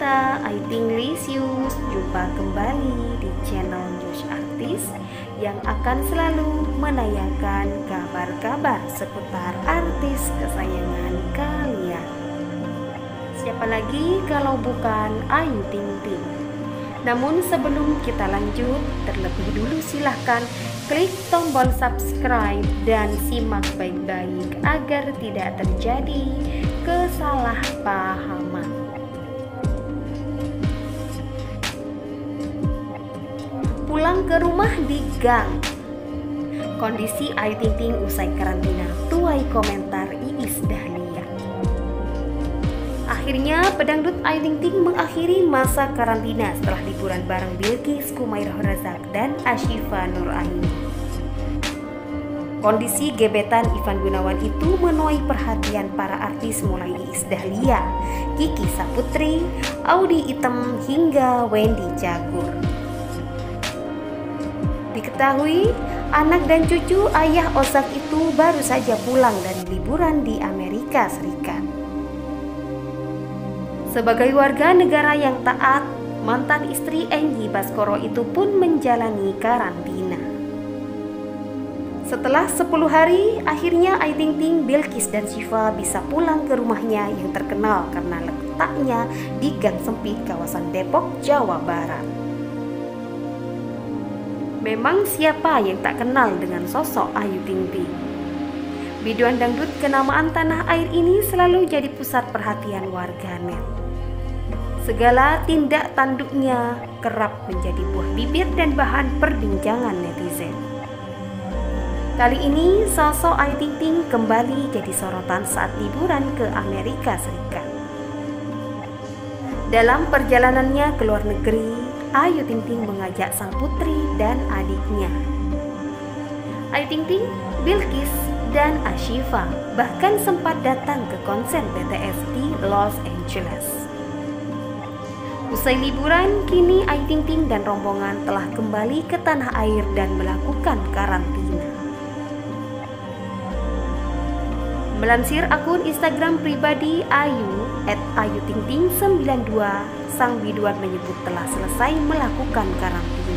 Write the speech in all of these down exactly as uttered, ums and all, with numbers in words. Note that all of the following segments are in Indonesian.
Cinta, Aiting Lisius. Jumpa kembali di channel News Artis yang akan selalu menayangkan kabar-kabar seputar artis kesayangan kalian. Siapa lagi kalau bukan Ayu Ting Ting. Namun sebelum kita lanjut, terlebih dulu silahkan klik tombol subscribe dan simak baik-baik agar tidak terjadi kesalahpahaman. Pulang ke rumah di gang. Kondisi Ayu Ting Ting usai karantina tuai komentar Iis Dahlia. Akhirnya pedangdut Ayu Ting Ting mengakhiri masa karantina setelah liburan bareng Bilqis Qumairah Razak dan Ashifa Nuraini. Kondisi gebetan Ivan Gunawan itu menuai perhatian para artis mulai Iis Dahlia, Kiki Saputri, Audy Item hingga Wendy Cagur. Diketahui anak dan cucu ayah Ozak itu baru saja pulang dari liburan di Amerika Serikat. Sebagai warga negara yang taat, mantan istri Enggi Baskoro itu pun menjalani karantina. Setelah sepuluh hari, akhirnya Ayu Ting Ting, Bilqis dan Syifa bisa pulang ke rumahnya yang terkenal karena letaknya di gang sempit kawasan Depok, Jawa Barat. Memang siapa yang tak kenal dengan sosok Ayu Ting Ting? Biduan dangdut kenamaan tanah air ini selalu jadi pusat perhatian warganet. Segala tindak tanduknya kerap menjadi buah bibir dan bahan perbincangan netizen. Kali ini sosok Ayu Ting Ting kembali jadi sorotan saat liburan ke Amerika Serikat. Dalam perjalanannya ke luar negeri, Ayu Ting Ting mengajak sang putri dan adiknya. Ayu Ting Ting, Bilqis, dan Ashifa bahkan sempat datang ke konser B T S di Los Angeles. Usai liburan, kini Ayu Ting Ting dan rombongan telah kembali ke tanah air dan melakukan karantina. Melansir akun Instagram pribadi Ayu et ayu ting ting sembilan dua, sang biduan menyebut telah selesai melakukan karantina.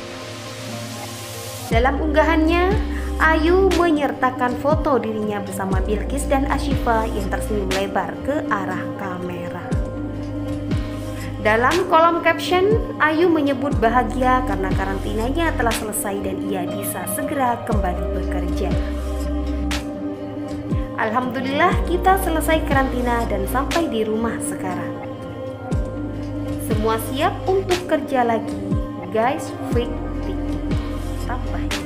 Dalam unggahannya, Ayu menyertakan foto dirinya bersama Bilqis dan Ashifa yang tersenyum lebar ke arah kamera. Dalam kolom caption, Ayu menyebut bahagia karena karantinanya telah selesai dan ia bisa segera kembali bekerja. Alhamdulillah kita selesai karantina dan sampai di rumah sekarang. Semua siap untuk kerja lagi, guys, freak tik, tambahnya.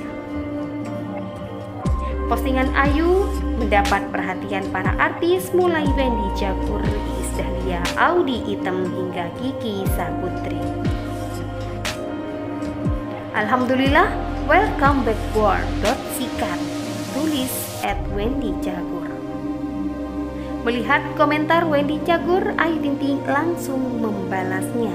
Postingan Ayu mendapat perhatian para artis mulai Wendy Cagur, Iis Dahlia, Audy Item hingga Kiki Saputri. Alhamdulillah, welcome back world. Sikat, tulis at Wendy Cagur. Melihat komentar Wendy Cagur, Ayu Ting Ting langsung membalasnya.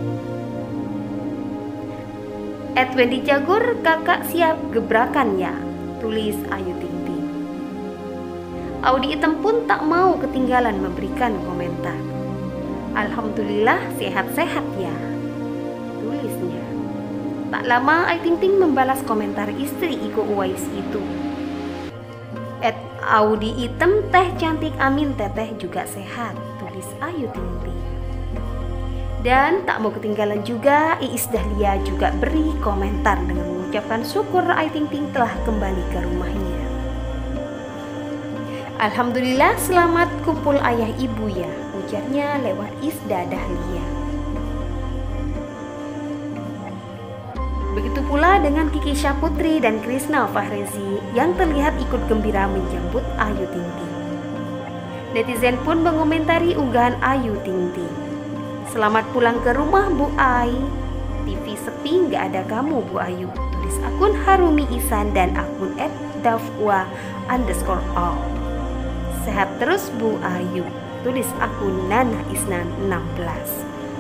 At Wendy Cagur, kakak siap gebrakan ya, tulis Ayu Ting Ting. Audy Item pun tak mau ketinggalan memberikan komentar. Alhamdulillah sehat-sehat ya, tulisnya. Tak lama Ayu Ting Ting membalas komentar istri Iko Uwais itu. At Audy Item, teh cantik amin teteh juga sehat, tulis Ayu Ting Ting. Dan tak mau ketinggalan juga, Iis Dahlia juga beri komentar dengan mengucapkan syukur Ayu Ting Ting telah kembali ke rumahnya. Alhamdulillah selamat kumpul ayah ibu ya, ujarnya lewat Isda Dahlia. Begitu pula dengan Kiki Saputri dan Krisna Fahrezi yang terlihat ikut gembira menjemput Ayu Ting Ting. Netizen pun mengomentari unggahan Ayu Ting Ting. Selamat pulang ke rumah Bu Ai, T V sepi nggak ada kamu Bu Ayu, tulis akun Harumi Isan dan akun et dafwa underscore all. Sehat terus Bu Ayu, tulis akun Nana Isnan enam belas.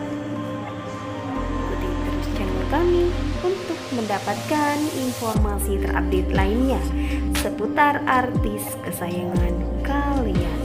Ikuti terus channel kami untuk mendapatkan informasi terupdate lainnya seputar artis kesayangan kalian.